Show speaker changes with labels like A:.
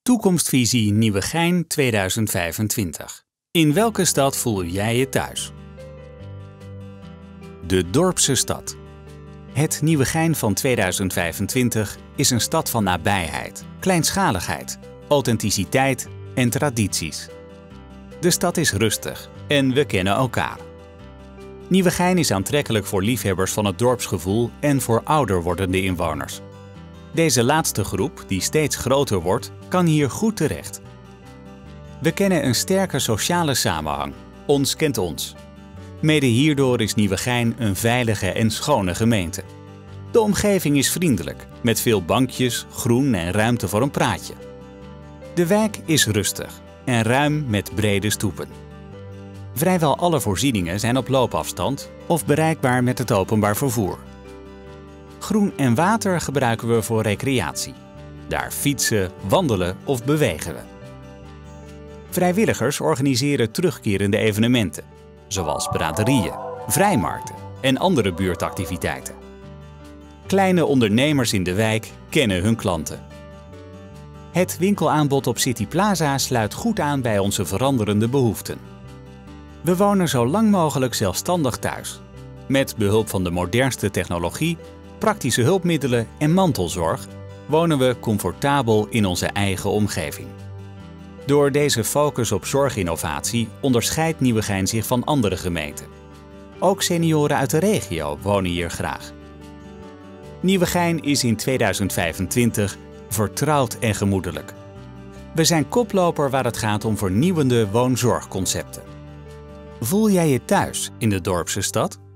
A: Toekomstvisie Nieuwegein 2025. In welke stad voel jij je thuis? De Dorpse stad. Het Nieuwegein van 2025 is een stad van nabijheid, kleinschaligheid, authenticiteit en tradities. De stad is rustig en we kennen elkaar. Nieuwegein is aantrekkelijk voor liefhebbers van het dorpsgevoel en voor ouder wordende inwoners. Deze laatste groep, die steeds groter wordt, kan hier goed terecht. We kennen een sterke sociale samenhang. Ons kent ons. Mede hierdoor is Nieuwegein een veilige en schone gemeente. De omgeving is vriendelijk, met veel bankjes, groen en ruimte voor een praatje. De wijk is rustig en ruim met brede stoepen. Vrijwel alle voorzieningen zijn op loopafstand of bereikbaar met het openbaar vervoer. Groen en water gebruiken we voor recreatie. Daar fietsen, wandelen of bewegen we. Vrijwilligers organiseren terugkerende evenementen, zoals braderieën, vrijmarkten en andere buurtactiviteiten. Kleine ondernemers in de wijk kennen hun klanten. Het winkelaanbod op City Plaza sluit goed aan bij onze veranderende behoeften. We wonen zo lang mogelijk zelfstandig thuis. Met behulp van de modernste technologie, praktische hulpmiddelen en mantelzorg wonen we comfortabel in onze eigen omgeving. Door deze focus op zorginnovatie onderscheidt Nieuwegein zich van andere gemeenten. Ook senioren uit de regio wonen hier graag. Nieuwegein is in 2025 vertrouwd en gemoedelijk. We zijn koploper waar het gaat om vernieuwende woonzorgconcepten. Voel jij je thuis in de Dorpse stad?